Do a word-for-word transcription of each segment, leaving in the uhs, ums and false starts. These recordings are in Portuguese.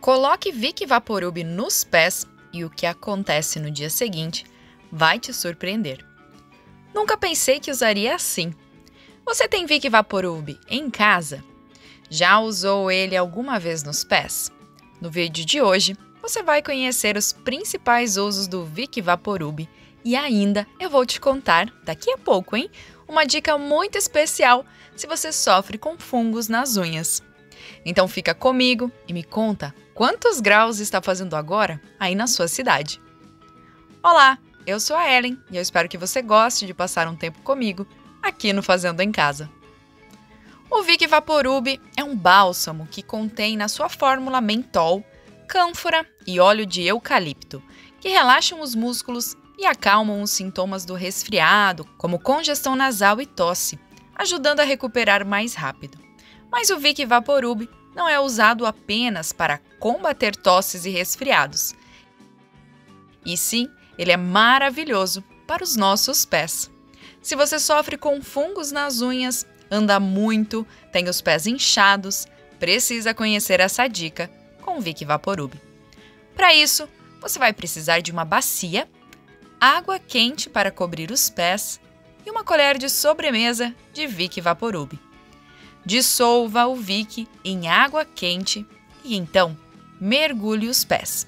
Coloque Vick Vaporub nos pés e o que acontece no dia seguinte vai te surpreender. Nunca pensei que usaria assim. Você tem Vick Vaporub em casa? Já usou ele alguma vez nos pés? No vídeo de hoje, você vai conhecer os principais usos do Vick Vaporub e ainda eu vou te contar, daqui a pouco, hein? Uma dica muito especial se você sofre com fungos nas unhas. Então fica comigo e me conta quantos graus está fazendo agora aí na sua cidade. Olá, eu sou a Ellen e eu espero que você goste de passar um tempo comigo aqui no Fazendo em Casa. O Vick Vaporub é um bálsamo que contém na sua fórmula mentol, cânfora e óleo de eucalipto, que relaxam os músculos e acalmam os sintomas do resfriado, como congestão nasal e tosse, ajudando a recuperar mais rápido. Mas o Vick Vaporub não é usado apenas para combater tosses e resfriados. E sim, ele é maravilhoso para os nossos pés. Se você sofre com fungos nas unhas, anda muito, tem os pés inchados, precisa conhecer essa dica com o Vick Vaporub. Para isso, você vai precisar de uma bacia, água quente para cobrir os pés e uma colher de sobremesa de Vick Vaporub. Dissolva o Vick em água quente e então mergulhe os pés.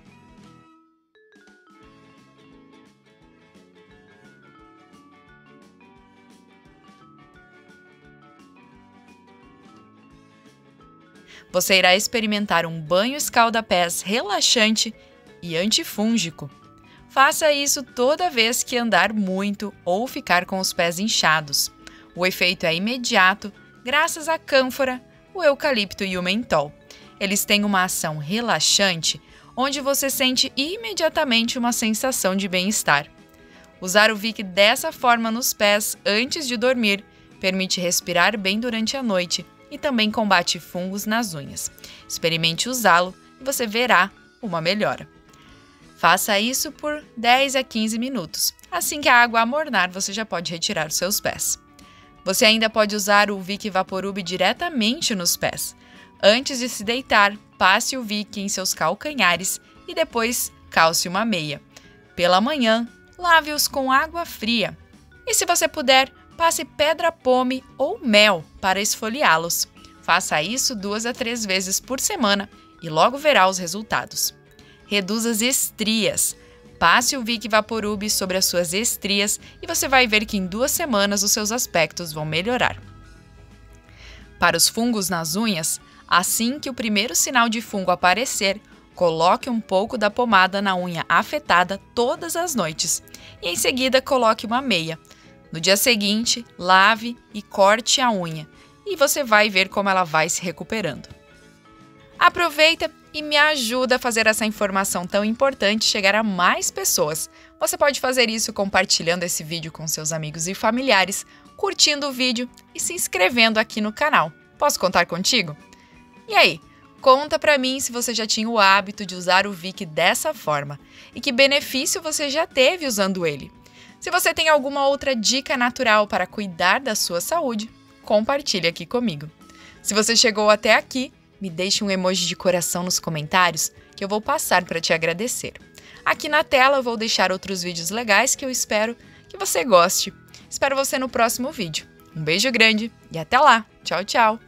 Você irá experimentar um banho escalda-pés relaxante e antifúngico. Faça isso toda vez que andar muito ou ficar com os pés inchados. O efeito é imediato, graças à cânfora, o eucalipto e o mentol. Eles têm uma ação relaxante, onde você sente imediatamente uma sensação de bem-estar. Usar o Vick dessa forma nos pés antes de dormir permite respirar bem durante a noite e também combate fungos nas unhas. Experimente usá-lo e você verá uma melhora. Faça isso por dez a quinze minutos. Assim que a água amornar, você já pode retirar os seus pés. Você ainda pode usar o Vick Vaporub diretamente nos pés. Antes de se deitar, passe o Vick em seus calcanhares e depois calce uma meia. Pela manhã, lave-os com água fria. E se você puder, passe pedra-pome ou mel para esfoliá-los. Faça isso duas a três vezes por semana e logo verá os resultados. Reduza as estrias. Passe o Vick Vaporub sobre as suas estrias e você vai ver que em duas semanas os seus aspectos vão melhorar. Para os fungos nas unhas, assim que o primeiro sinal de fungo aparecer, coloque um pouco da pomada na unha afetada todas as noites e em seguida coloque uma meia. No dia seguinte, lave e corte a unha e você vai ver como ela vai se recuperando. Aproveita e me ajuda a fazer essa informação tão importante chegar a mais pessoas. Você pode fazer isso compartilhando esse vídeo com seus amigos e familiares, curtindo o vídeo e se inscrevendo aqui no canal. Posso contar contigo? E aí, conta pra mim se você já tinha o hábito de usar o Vick dessa forma e que benefício você já teve usando ele. Se você tem alguma outra dica natural para cuidar da sua saúde, compartilhe aqui comigo. Se você chegou até aqui, me deixe um emoji de coração nos comentários que eu vou passar para te agradecer. Aqui na tela eu vou deixar outros vídeos legais que eu espero que você goste. Espero você no próximo vídeo. Um beijo grande e até lá. Tchau, tchau!